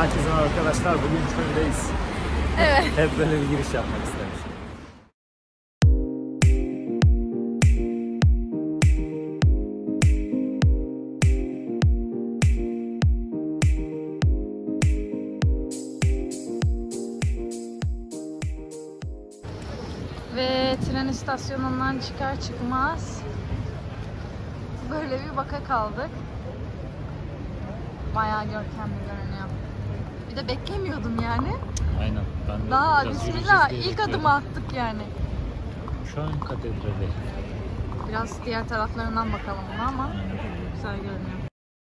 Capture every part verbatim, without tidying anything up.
Herkese arkadaşlar, bugün köydeyiz. Evet. Hep böyle bir giriş yapmak istemiştim. Ve tren istasyonundan çıkar çıkmaz böyle bir baka kaldık. Bayağı görkemli görünüyor. Bir de beklemiyordum yani. Aynen. Ben de Daha bismillah ilk adımı attık yani. Köln Katedrali. Biraz diğer taraflarından bakalım buna ama güzel görünüyor.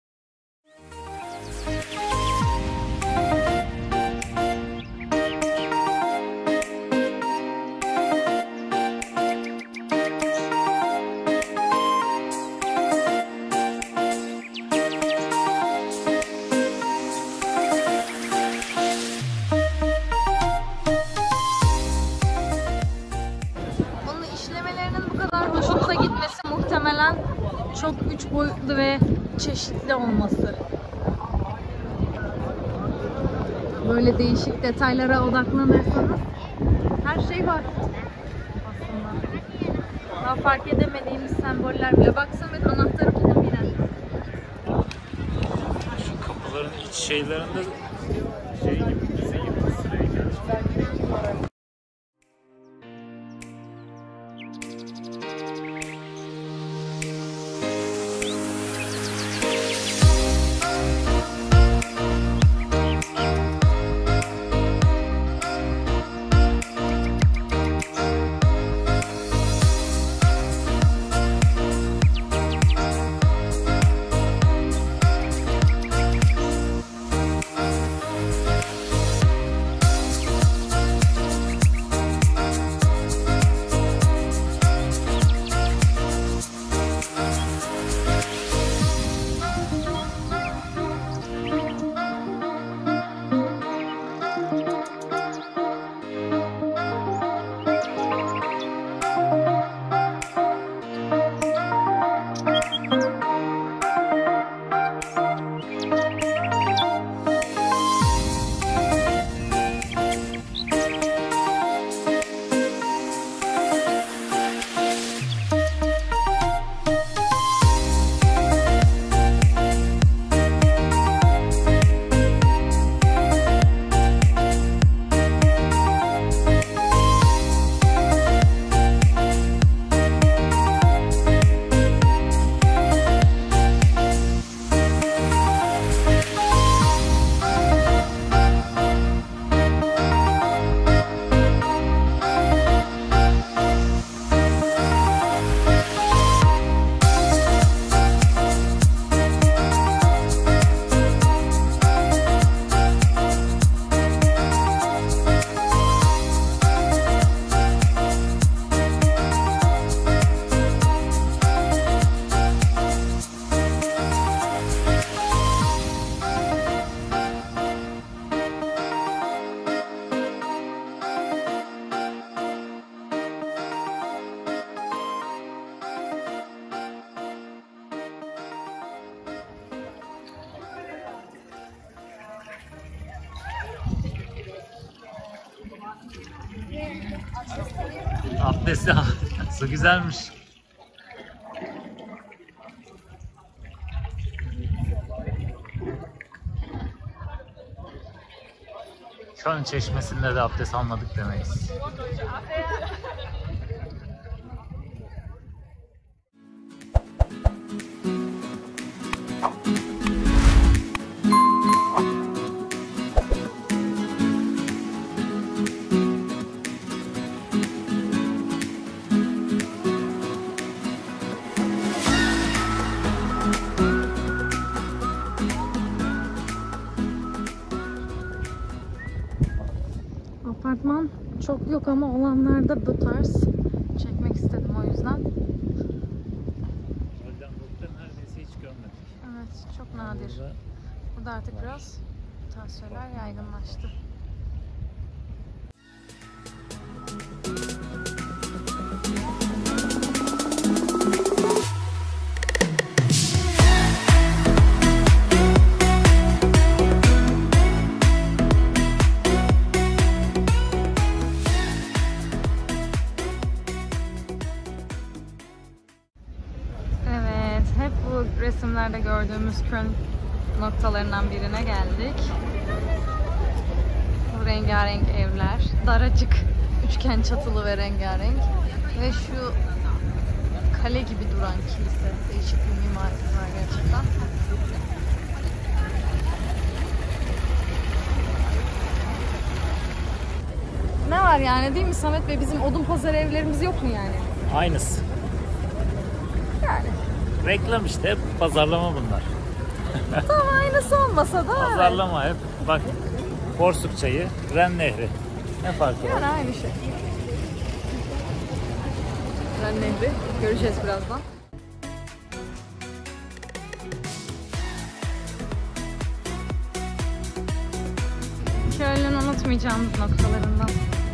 Hoşumuza gitmesi muhtemelen çok üç boyutlu ve çeşitli olması. Böyle değişik detaylara odaklanırsanız her şey var aslında. Daha fark edemediğimiz semboller bile. Baksana, ben anahtarı buldum yine. Şu kapıların iç şeylerinde şey gibi, müze gibi sıraya gelmiş. Abdesti al. Su güzelmiş. Köln Çeşmesi'nde de abdest almadık demeyiz. Apartman çok yok ama olanlarda bu tarz çekmek istedim o yüzden. Hollanda'da neredeyse hiç görmedik. Evet, çok nadir. Burada, Burada artık biraz bu tarz şeyler yaygınlaştı. gördüğümüz Köln noktalarından birine geldik. Bu rengarenk evler, daracık üçgen çatılı ve rengarenk ve şu kale gibi duran kilise, değişik bir mimari var gerçekten. Ne var yani değil mi Samet Bey? Bizim odun pazarı evlerimiz yok mu yani? Aynısı. Yani. Reklam işte, hep pazarlama bunlar. Tam aynısı olmasa da Pazarlama hep. Bak, Porsuk Çayı, Ren Nehri. Ne farkı var? yani aynı şey. Ren Nehri. Göreceğiz birazdan. Köln'ün unutmayacağımız noktalarından.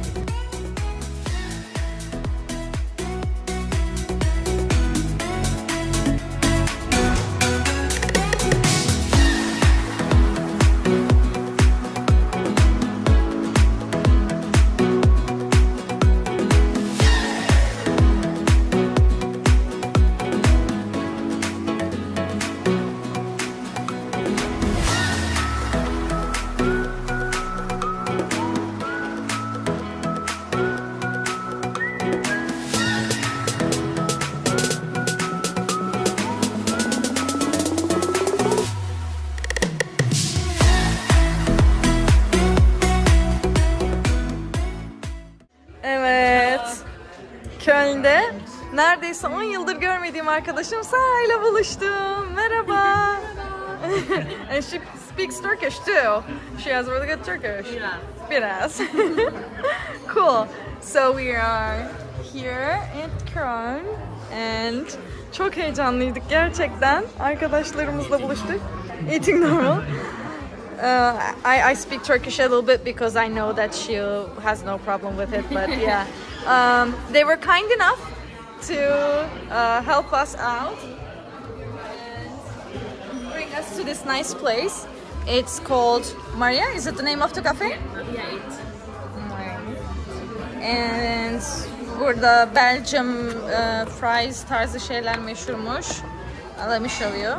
Köln'de neredeyse on yıldır görmediğim arkadaşım Sara ile buluştum. Merhaba. And she speaks Turkish too. She has really good Turkish. Biraz. Cool. So we are here at Köln and çok heyecanlıydık gerçekten. Arkadaşlarımızla buluştuk. Eating normal. Uh, I, I speak Turkish a little bit because I know that she has no problem with it, but yeah. Um, they were kind enough to uh, help us out and bring us to this nice place. It's called Maria. Is it the name of the cafe? Yeah, it. And burada Belgium uh, fries tarzı şeyler meşhurmuş. Let me show you.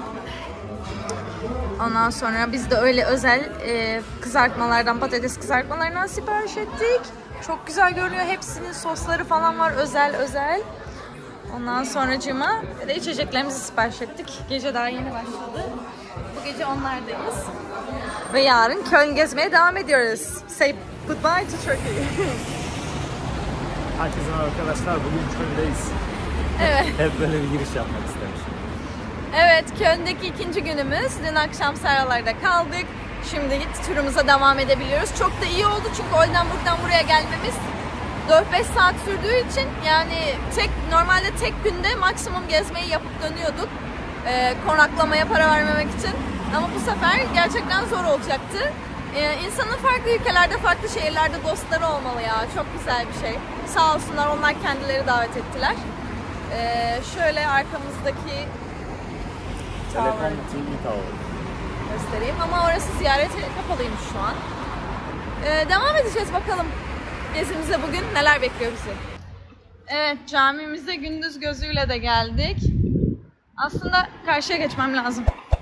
Ondan sonra biz de öyle özel e, kızartmalardan, patates kızartmalarından sipariş ettik. Çok güzel görünüyor. Hepsinin sosları falan var. Özel özel. Ondan sonracığıma de içeceklerimizi sipariş ettik. Gece daha yeni başladı. Bu gece onlardayız. Ve yarın Köln gezmeye devam ediyoruz. Say goodbye to Turkey. Herkese arkadaşlar, bugün Köln'deyiz. Evet. Hep böyle bir giriş yapmak istemişim. Evet, Köln'deki ikinci günümüz. Dün akşam Saralar'da kaldık. Şimdi turumuza devam edebiliyoruz. Çok da iyi oldu çünkü Oldenburg'dan buraya gelmemiz dört beş saat sürdüğü için yani tek normalde tek günde maksimum gezmeyi yapıp dönüyorduk. Ee, konaklamaya para vermemek için. Ama bu sefer gerçekten zor olacaktı. Ee, insanın farklı ülkelerde, farklı şehirlerde dostları olmalı ya. Çok güzel bir şey. Sağ olsunlar, onlar kendileri davet ettiler. Ee, şöyle arkamızdaki Telefon T V Tower göstereyim ama orası ziyarete kapalıymış şu an. Ee, devam edeceğiz bakalım. Gezimize bugün neler bekliyor bizi. Evet, camimize gündüz gözüyle de geldik. Aslında karşıya geçmem lazım.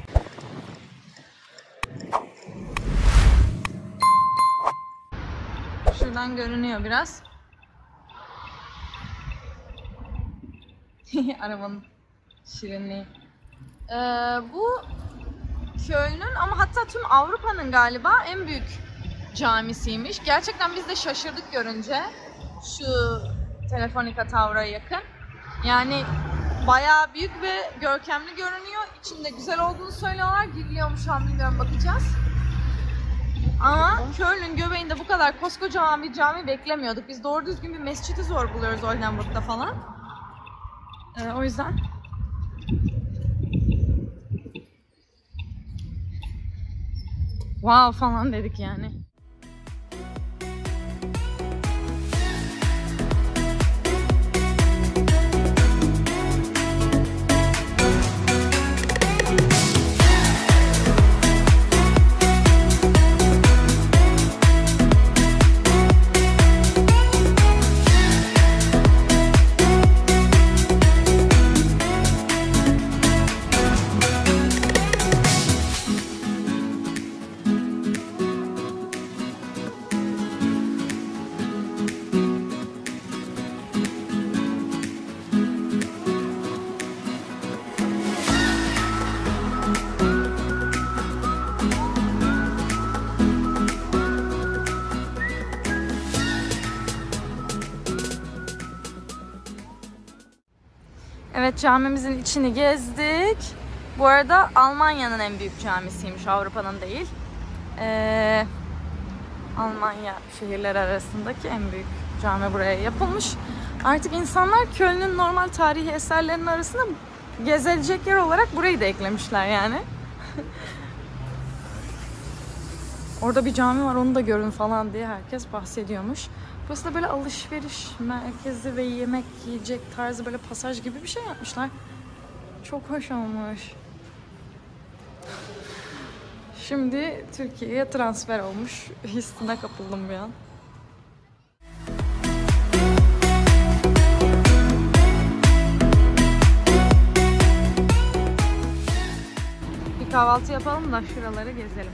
Şuradan görünüyor biraz. Arabanın şirinliği. Ee, bu Köln'ün ama hatta tüm Avrupa'nın galiba en büyük camisiymiş. Gerçekten biz de şaşırdık görünce şu Telefonica Tower'a yakın. Yani bayağı büyük ve görkemli görünüyor. İçinde güzel olduğunu söylüyorlar. Giriliyormuş an bilmiyorum, bakacağız. Ama Köln'ün göbeğinde bu kadar koskocaman bir cami beklemiyorduk. Biz doğru düzgün bir mescidi zor buluyoruz Oldenburg'da falan. Ee, o yüzden wow falan dedik yani. Evet, camimizin içini gezdik. Bu arada Almanya'nın en büyük camisiymiş, Avrupa'nın değil. Ee, Almanya şehirleri arasındaki en büyük cami buraya yapılmış. Artık insanlar Köln'ün normal tarihi eserlerinin arasına gezilecek yer olarak burayı da eklemişler yani. Orada bir cami var, onu da görün falan diye herkes bahsediyormuş. Burası da böyle alışveriş merkezi ve yemek yiyecek tarzı böyle pasaj gibi bir şey yapmışlar. Çok hoş olmuş. Şimdi Türkiye'ye transfer olmuş hissine kapıldım bir an. Bir kahvaltı yapalım da şuraları gezelim.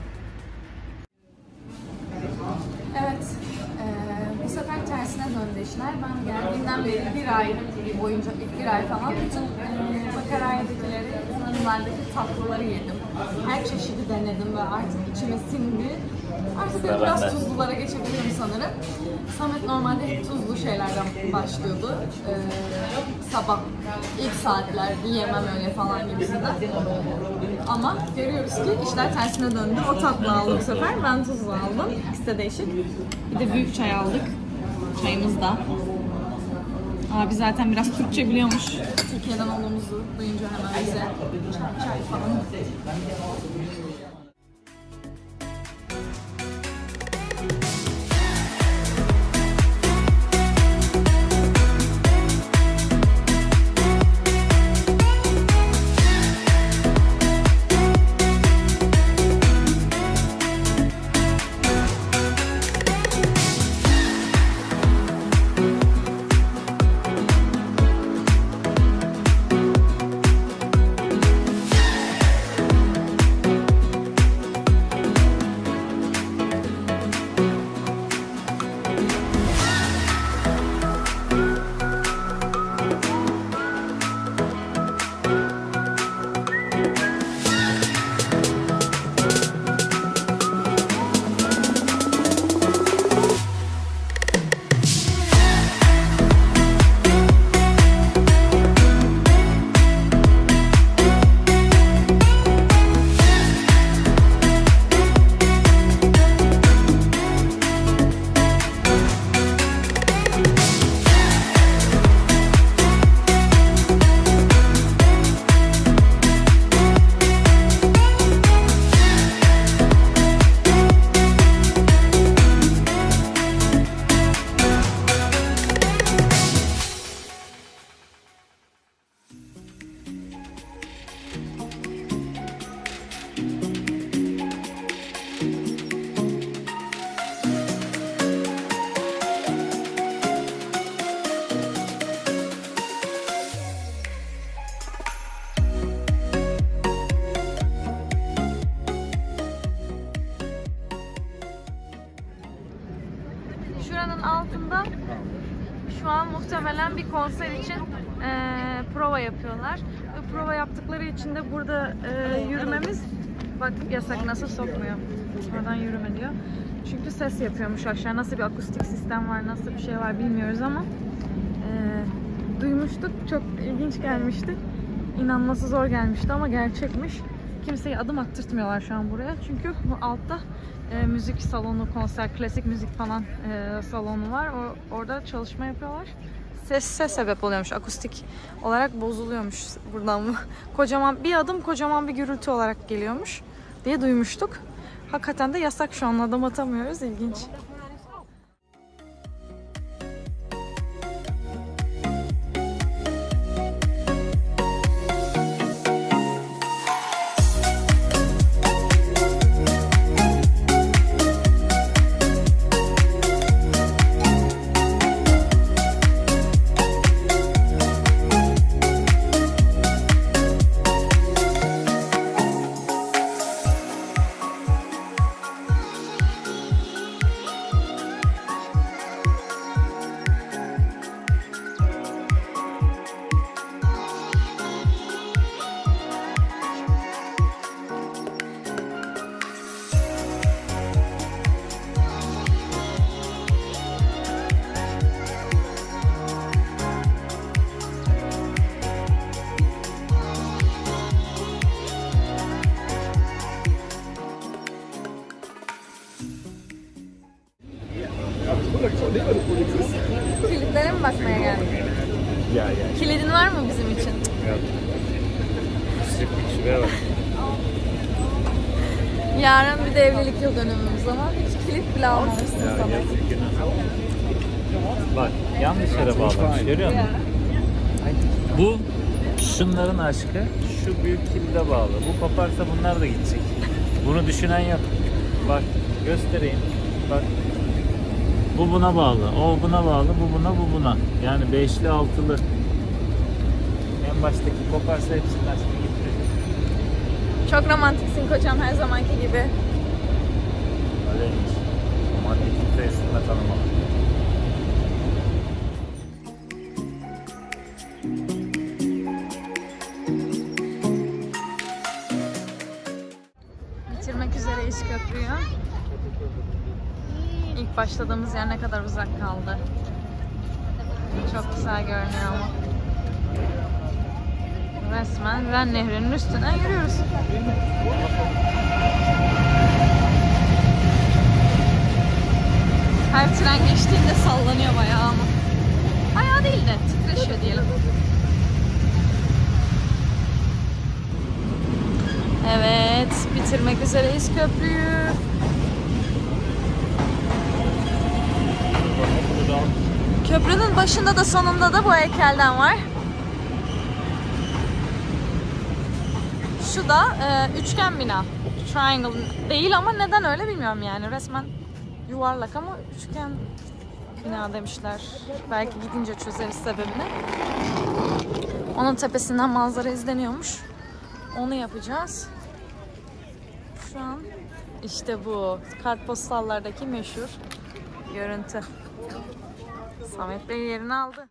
Evet, ee, bu sefer tersine döndü işler. Ben geldiğimden beri bir ay boyunca, ilk bir ay falan bütün e, makaraydakileri, bunlardaki tatlıları yedim. Her çeşidi denedim ve artık içime sindi. Artık biraz tuzlulara geçebilirim sanırım. Samet normalde hep tuzlu şeylerden başlıyordu. Ee, sabah, ilk saatler yiyemem öyle falan gibisinden. Ama görüyoruz ki işler tersine döndü. O tatlı aldı bu sefer. Ben tuzlu aldım. İkisi de değişik. Bir de büyük çay aldık. Çayımız da. Abi zaten biraz Türkçe biliyormuş. Türkiye'den olduğumuzu duyunca hemen bize çay, çay falan. Şuranın altında şu an muhtemelen bir konser için e, prova yapıyorlar. Ve prova yaptıkları için de burada e, yürümemiz, bak yasak, nasıl sokmuyor. Oradan yürüme diyor. Çünkü ses yapıyormuş aşağı. Nasıl bir akustik sistem var, nasıl bir şey var bilmiyoruz ama e, duymuştuk. Çok ilginç gelmişti. İnanması zor gelmişti ama gerçekmiş. Kimseye adım attırtmıyorlar şu an buraya. Çünkü bu altta e, müzik salonu, konser, klasik müzik falan e, salonu var. O, orada çalışma yapıyorlar. Sesse sebep oluyormuş. Akustik olarak bozuluyormuş buradan mı? Kocaman bir adım, kocaman bir gürültü olarak geliyormuş diye duymuştuk. Hakikaten de yasak şu an, adım atamıyoruz. İlginç. mı bizim için? Yok. Müsriflik şuraya bak. Yarın bir de evlilik yıl dönümümüz ama hiç kilit bile almamışsın Ya, sana. yazık günah. Bak yanlış yere bağlamış, görüyor musun? Bu şunların aşkı şu büyük kilide bağlı. Bu koparsa bunlar da gidecek. Bunu düşünen yok. Bak göstereyim. Bak. Bu buna bağlı. O buna bağlı. Bu buna, bu buna. Yani beşli altılı. En baştaki koparsa hepsinin aşkı gidecek. Çok romantiksin kocam her zamanki gibi. Öyleymiş. Romantiklik sayısında tanımalı. Bitirmek üzereyiz köprüyü. İlk başladığımız yer ne kadar uzak kaldı. Çok güzel görünüyor ama. Resmen Ren Nehri'nin üstünden yürüyoruz. Her tren geçtiğinde sallanıyor bayağı ama. Bayağı değil de titreşiyor diyelim. Evet, bitirmek üzereyiz köprüyü. Köprünün başında da sonunda da bu heykelden var. Şu da e, üçgen bina. Triangle değil ama neden öyle bilmiyorum yani. Resmen yuvarlak ama üçgen bina demişler. Belki gidince çözeriz sebebini. Onun tepesinden manzara izleniyormuş. Onu yapacağız. Şu an işte bu kartpostallardaki meşhur görüntü. Samet Bey yerini aldı.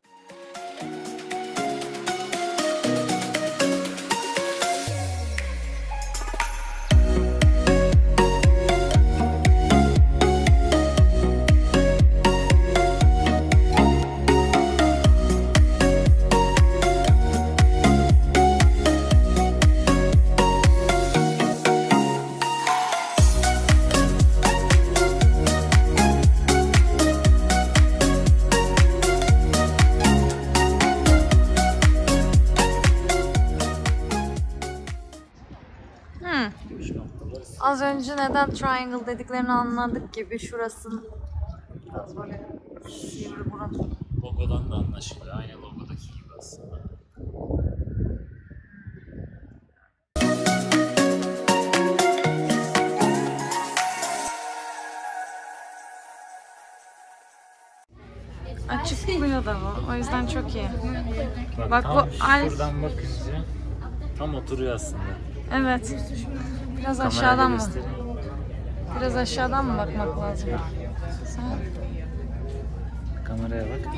Az önce neden triangle dediklerini anladık gibi şurasının biraz böyle sivri burası. Logodan da anlaşılıyor. Aynı logodaki gibi aslında. Açıklıyor da bu. O yüzden çok iyi. Bak, Bak tam bu alf. şuradan bakınca tam oturuyor aslında. Evet. Biraz Kamerayla aşağıdan mı? göstereyim. Biraz aşağıdan mı bakmak lazım? Sen... Kameraya bak.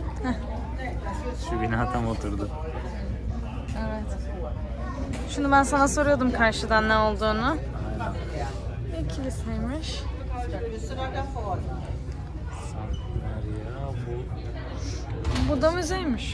Şu bina tam oturdu. Evet. Şunu ben sana soruyordum karşıdan ne olduğunu. Aynen. Bir kiliseymiş. San Maria bu. Bu da müzeymiş.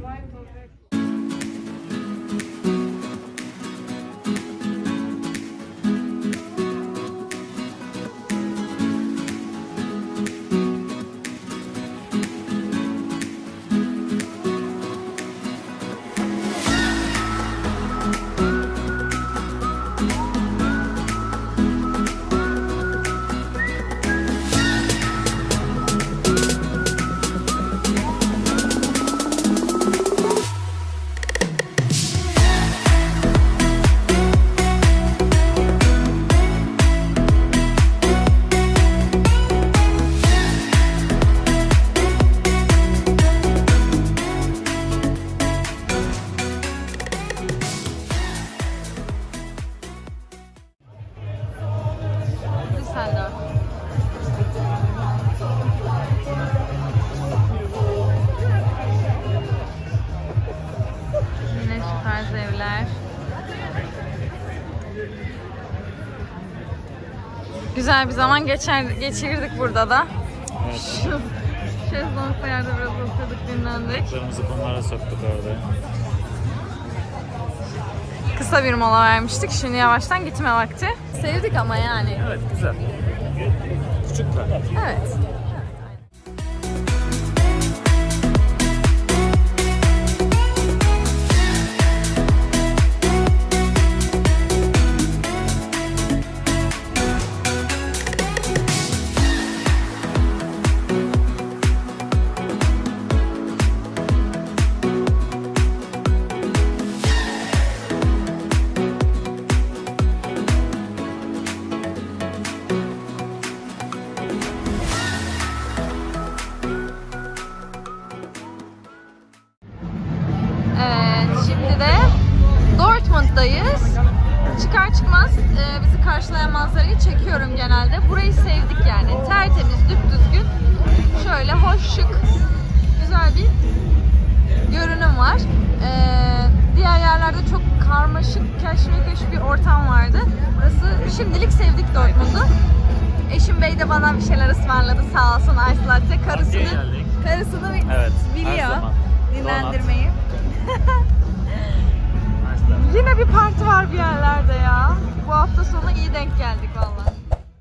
Güzel bir zaman geçer, geçirdik burada da. Evet. Şu şezlongda yerde biraz oturduk, dinlendik. Ayaklarımızı kumlara soktuk orada. Kısa bir mola vermiştik. Şimdi yavaştan gitme vakti. Sevdik ama yani. Evet, güzel. Küçük var. Evet. karşılayan manzarayı çekiyorum genelde. Burayı sevdik yani. Tertemiz, düpdüzgün. Şöyle hoş, şık, güzel bir görünüm var. Ee, diğer yerlerde çok karmaşık, keşmekeş bir ortam vardı. Burası şimdilik sevdik Dortmund'u. Eşim Bey de bana bir şeyler ısmarladı sağ olsun, ice latte. Karısını, karısını Evet, biliyor dinlendirmeyi. Yine bir parti var bir yerlerde ya. Bu hafta sonu iyi denk geldik vallahi.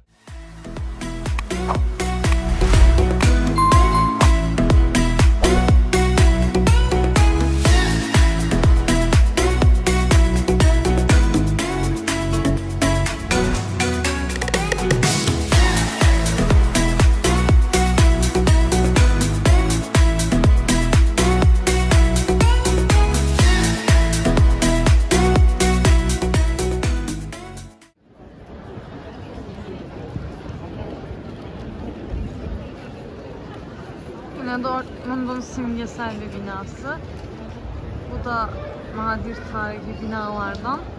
Yine Dortmund'un simgesel bir binası. Bu da nadir tarihi binalardan.